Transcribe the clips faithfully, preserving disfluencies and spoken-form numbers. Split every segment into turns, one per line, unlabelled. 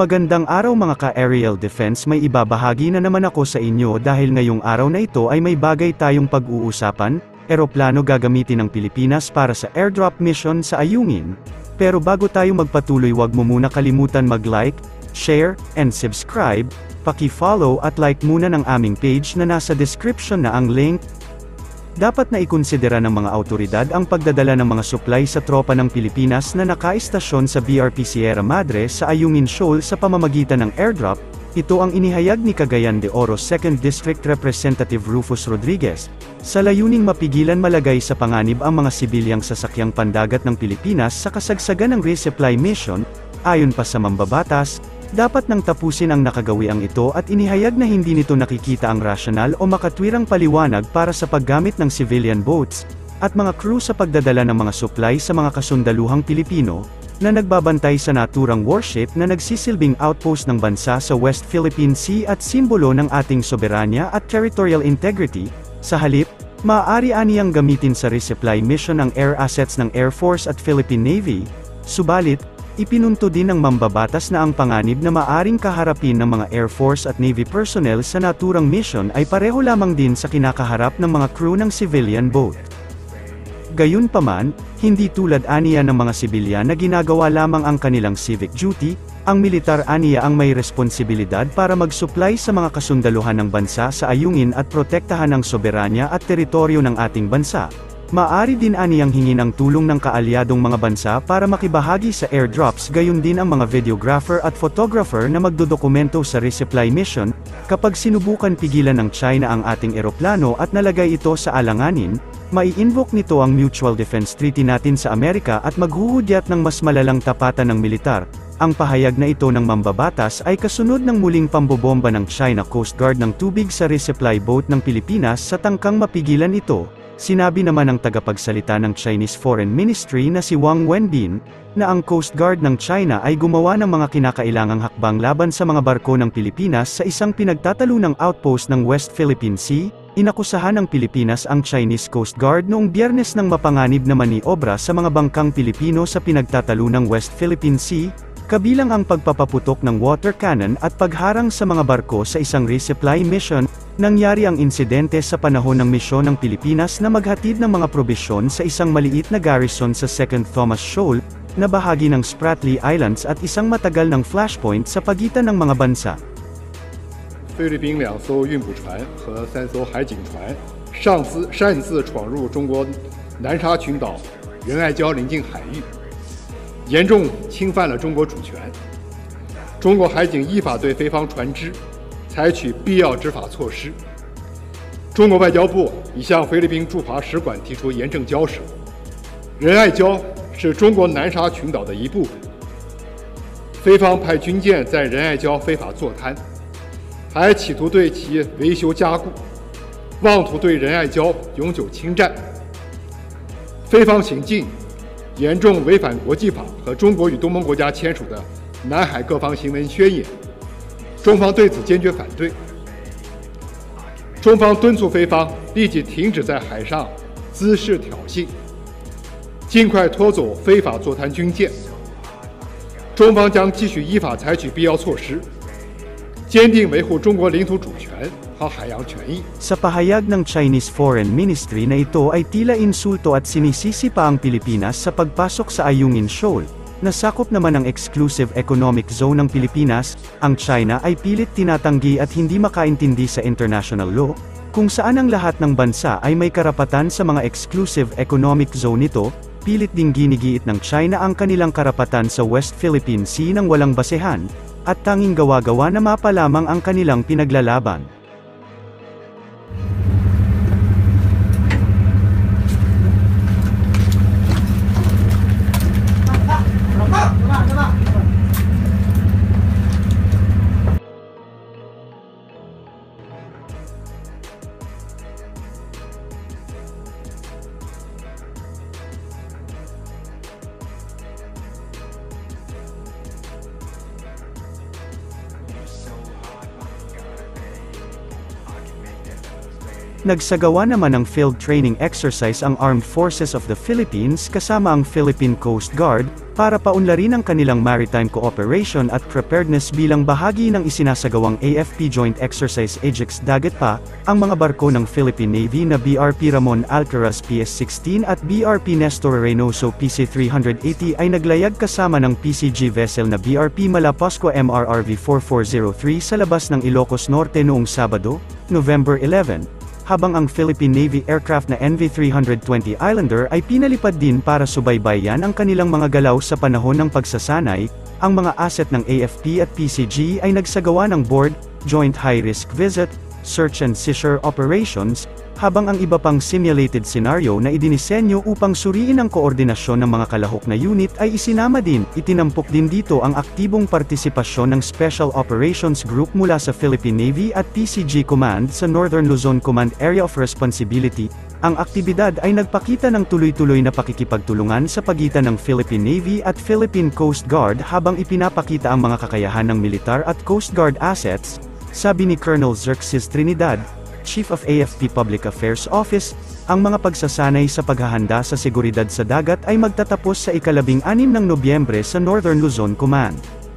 Magandang araw mga ka-aerial defense, may ibabahagi na naman ako sa inyo dahil ngayong araw na ito ay may bagay tayong pag-uusapan, eroplano gagamitin ng Pilipinas para sa airdrop mission sa Ayungin. Pero bago tayo magpatuloy, wag mo muna kalimutan mag-like, share, and subscribe, paki-follow at like muna ng aming page na nasa description na ang link. Dapat na ikonsidera ng mga awtoridad ang pagdadala ng mga supply sa tropa ng Pilipinas na nakaistasyon sa B R P Sierra Madre sa Ayungin Shoal sa pamamagitan ng airdrop. Ito ang inihayag ni Cagayan de Oro second District Representative Rufus Rodriguez, sa layuning mapigilan malagay sa panganib ang mga sibilyang sasakyang pandagat ng Pilipinas sa kasagsagan ng resupply mission. Ayon pa sa mambabatas, dapat nang tapusin ang nakagawiang ito at inihayag na hindi nito nakikita ang rasyonal o makatwirang paliwanag para sa paggamit ng civilian boats at mga crew sa pagdadala ng mga supply sa mga kasundaluhang Pilipino na nagbabantay sa naturang warship na nagsisilbing outpost ng bansa sa West Philippine Sea at simbolo ng ating soberanya at territorial integrity. Sa halip, maaari aniyang gamitin sa resupply mission ang air assets ng Air Force at Philippine Navy. Subalit, ipinunto din ng mambabatas na ang panganib na maaring kaharapin ng mga Air Force at Navy personnel sa naturang mission ay pareho lamang din sa kinakaharap ng mga crew ng civilian boat. Gayunpaman, hindi tulad aniya ng mga sibilyan na ginagawa lamang ang kanilang civic duty, ang militar aniya ang may responsibilidad para mag-supply sa mga kasundaluhan ng bansa sa ayungin at protektahan ang soberanya at teritoryo ng ating bansa. Maaari din aniyang hingin ang tulong ng kaalyadong mga bansa para makibahagi sa airdrops, gayon din ang mga videographer at photographer na magdodokumento sa resupply mission. Kapag sinubukan pigilan ng China ang ating eroplano at nalagay ito sa alanganin, mai-invoke nito ang Mutual Defense Treaty natin sa Amerika at maghuhudyat ng mas malalang tapatan ng militar. Ang pahayag na ito ng mambabatas ay kasunod ng muling pambobomba ng China Coast Guard ng tubig sa resupply boat ng Pilipinas sa tangkang mapigilan ito. Sinabi naman ng tagapagsalita ng Chinese Foreign Ministry na si Wang Wenbin, na ang Coast Guard ng China ay gumawa ng mga kinakailangang hakbang laban sa mga barko ng Pilipinas sa isang pinagtatalunang outpost ng West Philippine Sea. Inakusahan ng Pilipinas ang Chinese Coast Guard noong Biyernes ng mapanganib na maniobra sa mga bangkang Pilipino sa pinagtatalunang West Philippine Sea, kabilang ang pagpapaputok ng water cannon at pagharang sa mga barko sa isang resupply mission. Nangyari ang insidente sa panahon ng misyon ng Pilipinas na maghatid ng mga probisyon sa isang maliit na garrison sa Second Thomas Shoal, na bahagi ng Spratly Islands at isang matagal ng flashpoint sa pagitan ng mga bansa.
菲律宾两艘运补船和三艘海警船擅自擅自闯入中国南沙群岛仁爱礁邻近海域，严重侵犯了中国主权。中国海警依法对菲方船只采取必要执法措施。中国外交部已向菲律宾驻华使馆提出严正交涉。仁爱礁是中国南沙群岛的一部分，菲方派军舰在仁爱礁非法坐滩，还企图对其维修加固，妄图对仁爱礁永久侵占。菲方行径严重违反国际法和中国与东盟国家签署的南海各方行为宣言，中方对此坚决反对。中方敦促菲方立即停止在海上滋事挑衅，尽快拖走非法坐滩军舰。中方将继续依法采取必要措施，坚定维护中国领土主权和海洋权益。
Sa pahayag ng Chinese Foreign Ministry na ito ay tila insulto at sinisisi pa ang Pilipinas sa pagpasok sa Ayungin Shoal, na sakop naman ang exclusive economic zone ng Pilipinas. Ang China ay pilit tinatanggi at hindi makaintindi sa international law, kung saan ang lahat ng bansa ay may karapatan sa mga exclusive economic zone nito. Pilit ding ginigiit ng China ang kanilang karapatan sa West Philippine Sea ng walang basehan, at tanging gawa-gawa na mapa lamang ang kanilang pinaglalaban. Nagsagawa naman ng field training exercise ang Armed Forces of the Philippines kasama ang Philippine Coast Guard, para paunlarin ang kanilang maritime cooperation at preparedness bilang bahagi ng isinasagawang A F P Joint Exercise Ajax Dagat pa, ang mga barko ng Philippine Navy na B R P Ramon Alcaraz P S sixteen at B R P Nestor Reynoso P C three eighty ay naglayag kasama ng P C G vessel na B R P Malapascua M R R V forty-four oh three sa labas ng Ilocos Norte noong Sabado, November eleven. Habang ang Philippine Navy aircraft na N V three twenty Islander ay pinalipad din para subaybayan ang kanilang mga galaw sa panahon ng pagsasanay, ang mga asset ng A F P at P C G ay nagsagawa ng board, joint high-risk visit, search and seizure operations, habang ang iba pang simulated scenario na idinisenyo upang suriin ang koordinasyon ng mga kalahok na unit ay isinama din. Itinampok din dito ang aktibong partisipasyon ng Special Operations Group mula sa Philippine Navy at P C G Command sa Northern Luzon Command Area of Responsibility. Ang aktibidad ay nagpakita ng tuloy-tuloy na pakikipagtulungan sa pagitan ng Philippine Navy at Philippine Coast Guard habang ipinapakita ang mga kakayahan ng militar at Coast Guard assets, sabi ni Colonel Xerxes Trinidad, Chief of A F P Public Affairs Office. Ang mga pagsasanay sa paghahanda sa seguridad sa dagat ay magtatapos sa ikalabing anim ng Nobyembre sa Northern Luzon Command.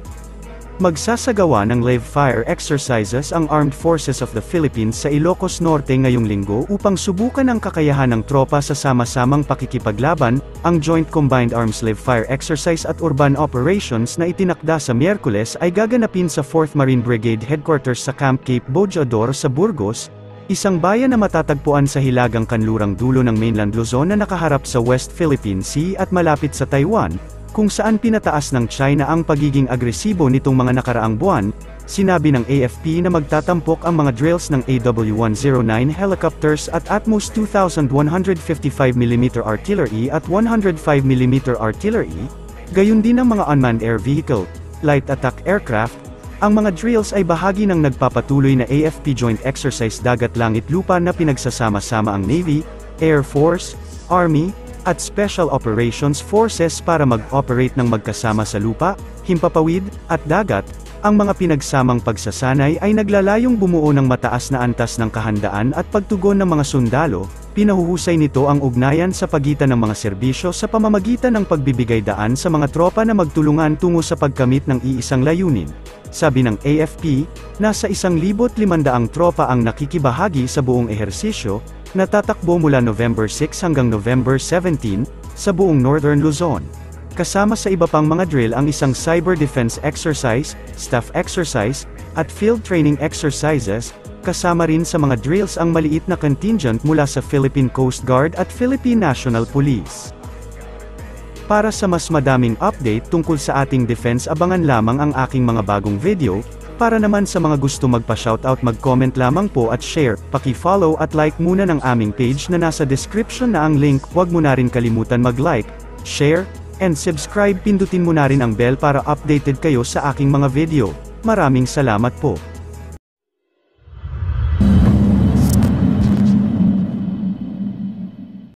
Magsasagawa ng live fire exercises ang Armed Forces of the Philippines sa Ilocos Norte ngayong linggo upang subukan ang kakayahan ng tropa sa sama-samang pakikipaglaban. Ang Joint Combined Arms Live Fire Exercise at Urban Operations na itinakda sa Miyerkules ay gaganapin sa fourth Marine Brigade Headquarters sa Camp Cape Bojador sa Burgos, isang bayan na matatagpuan sa hilagang kanlurang dulo ng mainland Luzon na nakaharap sa West Philippine Sea at malapit sa Taiwan, kung saan pinataas ng China ang pagiging agresibo nitong mga nakaraang buwan. Sinabi ng A F P na magtatampok ang mga drills ng A W one oh nine helicopters at Atmos two thousand one hundred fifty-five millimeter artillery at one hundred five millimeter artillery, gayon din ang mga unmanned air vehicle, light attack aircraft. Ang mga drills ay bahagi ng nagpapatuloy na A F P Joint Exercise Dagat Langit Lupa na pinagsasama-sama ang Navy, Air Force, Army, at Special Operations Forces para mag-operate ng magkasama sa lupa, himpapawid, at dagat. Ang mga pinagsamang pagsasanay ay naglalayong bumuo ng mataas na antas ng kahandaan at pagtugon ng mga sundalo. Pinahuhusay nito ang ugnayan sa pagitan ng mga serbisyo sa pamamagitan ng pagbibigay daan sa mga tropa na magtulungan tungo sa pagkamit ng iisang layunin. Sabi ng A F P, nasa isang libo't limandaang tropa ang nakikibahagi sa buong ehersisyo, na tatakbo mula November six hanggang November seventeen, sa buong Northern Luzon. Kasama sa iba pang mga drill ang isang cyber defense exercise, staff exercise, at field training exercises. Kasama rin sa mga drills ang maliit na contingent mula sa Philippine Coast Guard at Philippine National Police. Para sa mas madaming update tungkol sa ating defense, abangan lamang ang aking mga bagong video. Para naman sa mga gusto magpa-shoutout, mag-comment lamang po at share, paki-follow at like muna ng aming page na nasa description na ang link. Huwag mo na rin kalimutan mag-like, share, and subscribe. Pindutin mo na rin ang bell para updated kayo sa aking mga video. Maraming salamat po.